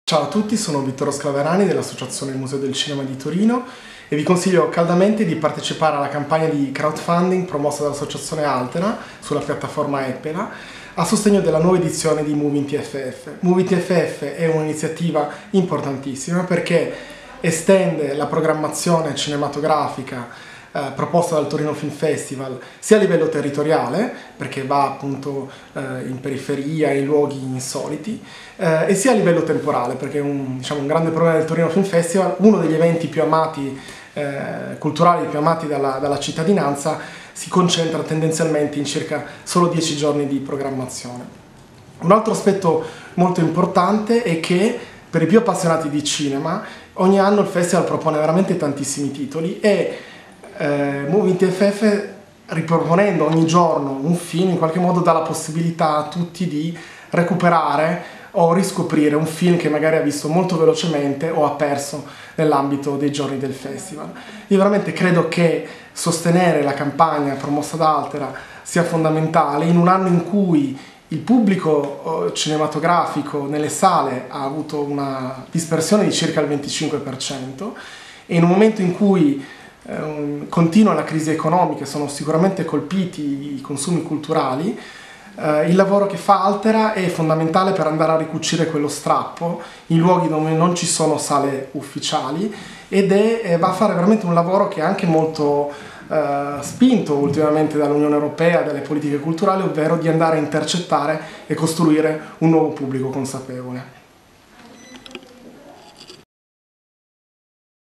Ciao a tutti, sono Vittorio Sclaverani dell'Associazione Museo del Cinema di Torino e vi consiglio caldamente di partecipare alla campagna di crowdfunding promossa dall'Associazione Altera sulla piattaforma Epela a sostegno della nuova edizione di Moving TFF. Moving TFF è un'iniziativa importantissima perché estende la programmazione cinematografica proposta dal Torino Film Festival sia a livello territoriale, perché va appunto in periferia, in luoghi insoliti, e sia a livello temporale, perché è un grande problema del Torino Film Festival, uno degli eventi più amati, culturali più amati dalla cittadinanza, si concentra tendenzialmente in circa solo 10 giorni di programmazione. Un altro aspetto molto importante è che per i più appassionati di cinema ogni anno il festival propone veramente tantissimi titoli e Moving TFF, riproponendo ogni giorno un film, in qualche modo dà la possibilità a tutti di recuperare o riscoprire un film che magari ha visto molto velocemente o ha perso nell'ambito dei giorni del festival. Io veramente credo che sostenere la campagna promossa da Altera sia fondamentale in un anno in cui il pubblico cinematografico nelle sale ha avuto una dispersione di circa il 25% e in un momento in cui continua la crisi economica, sono sicuramente colpiti i consumi culturali, il lavoro che fa Altera è fondamentale per andare a ricucire quello strappo in luoghi dove non ci sono sale ufficiali ed va a fare veramente un lavoro che è anche molto spinto ultimamente dall'Unione Europea, dalle politiche culturali, ovvero di andare a intercettare e costruire un nuovo pubblico consapevole.